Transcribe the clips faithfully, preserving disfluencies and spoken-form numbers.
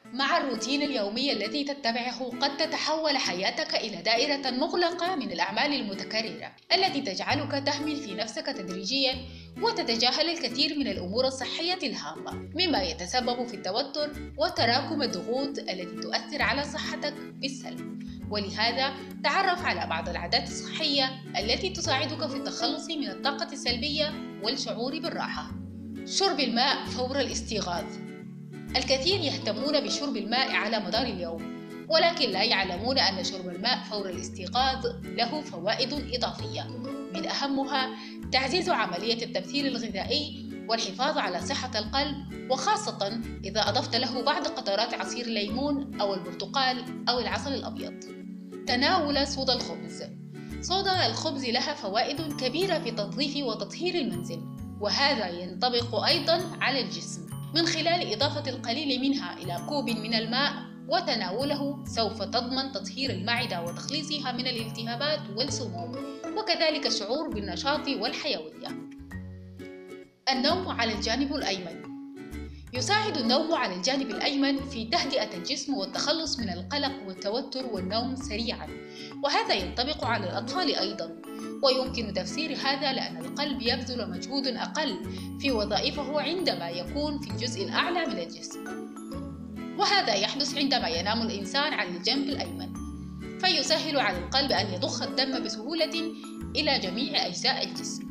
مع الروتين اليومي الذي تتبعه قد تتحول حياتك إلى دائرة مغلقة من الأعمال المتكررة التي تجعلك تهمل في نفسك تدريجياً وتتجاهل الكثير من الأمور الصحية الهامة، مما يتسبب في التوتر وتراكم الضغوط التي تؤثر على صحتك بالسلب. ولهذا تعرف على بعض العادات الصحية التي تساعدك في التخلص من الطاقة السلبية والشعور بالراحة. شرب الماء فور الاستيقاظ. الكثير يهتمون بشرب الماء على مدار اليوم، ولكن لا يعلمون أن شرب الماء فور الاستيقاظ له فوائد إضافية، من أهمها تعزيز عملية التمثيل الغذائي والحفاظ على صحة القلب، وخاصة إذا أضفت له بعض قطرات عصير الليمون أو البرتقال أو العسل الأبيض. تناول صودا الخبز. صودا الخبز لها فوائد كبيرة في تنظيف وتطهير المنزل، وهذا ينطبق أيضا على الجسم من خلال إضافة القليل منها إلى كوب من الماء، وتناوله سوف تضمن تطهير المعدة وتخليصها من الالتهابات والسموم، وكذلك الشعور بالنشاط والحيوية. النوم على الجانب الأيمن. يساعد النوم على الجانب الأيمن في تهدئة الجسم والتخلص من القلق والتوتر والنوم سريعاً، وهذا ينطبق على الأطفال أيضاً، ويمكن تفسير هذا لأن القلب يبذل مجهود أقل في وظائفه عندما يكون في الجزء الأعلى من الجسم، وهذا يحدث عندما ينام الإنسان على الجنب الأيمن، فيسهل على القلب أن يضخ الدم بسهولة إلى جميع أجزاء الجسم.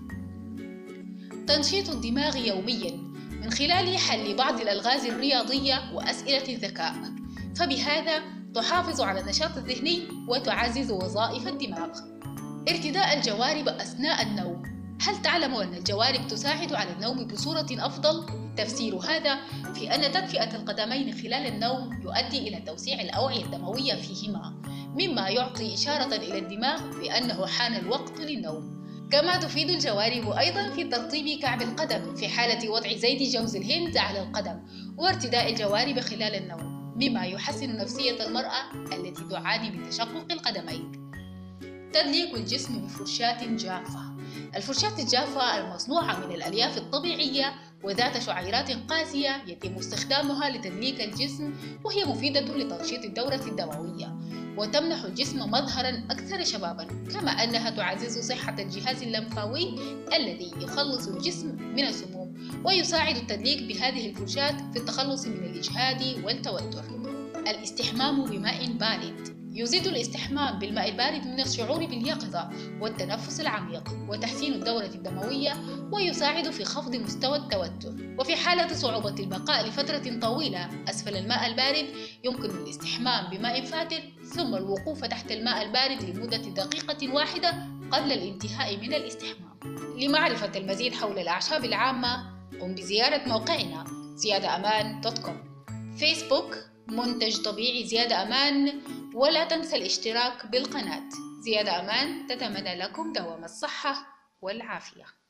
تنشيط الدماغ يومياً من خلال حل بعض الألغاز الرياضية وأسئلة الذكاء، فبهذا تحافظ على النشاط الذهني وتعزز وظائف الدماغ. ارتداء الجوارب أثناء النوم. هل تعلم أن الجوارب تساعد على النوم بصورة أفضل؟ تفسير هذا في أن تدفئة القدمين خلال النوم يؤدي إلى توسيع الأوعية الدموية فيهما، مما يعطي إشارة إلى الدماغ بأنه حان الوقت للنوم. كما تفيد الجوارب أيضا في ترطيب كعب القدم في حالة وضع زيت جوز الهند على القدم وارتداء الجوارب خلال النوم، مما يحسن نفسية المرأة التي تعاني من تشقق القدمين. تدليك الجسم بفرشاة جافة. الفرشاة الجافة المصنوعة من الألياف الطبيعية وذات شعيرات قاسية يتم استخدامها لتدليك الجسم، وهي مفيدة لتنشيط الدورة الدموية وتمنح الجسم مظهرا أكثر شبابا، كما أنها تعزز صحة الجهاز اللمفاوي الذي يخلص الجسم من السموم، ويساعد التدليك بهذه الفرشاة في التخلص من الإجهاد والتوتر. الاستحمام بماء بارد. يزيد الاستحمام بالماء البارد من الشعور باليقظة والتنفس العميق وتحسين الدورة الدموية، ويساعد في خفض مستوى التوتر. وفي حالة صعوبة البقاء لفترة طويلة أسفل الماء البارد يمكن الاستحمام بماء فاتر ثم الوقوف تحت الماء البارد لمدة دقيقة واحدة قبل الانتهاء من الاستحمام. لمعرفة المزيد حول الأعشاب العامة قم بزيارة موقعنا زيادة أمان دوت كوم. فيسبوك منتج طبيعي زيادة أمان، ولا تنسى الاشتراك بالقناة. زيادة أمان تتمنى لكم دوام الصحة والعافية.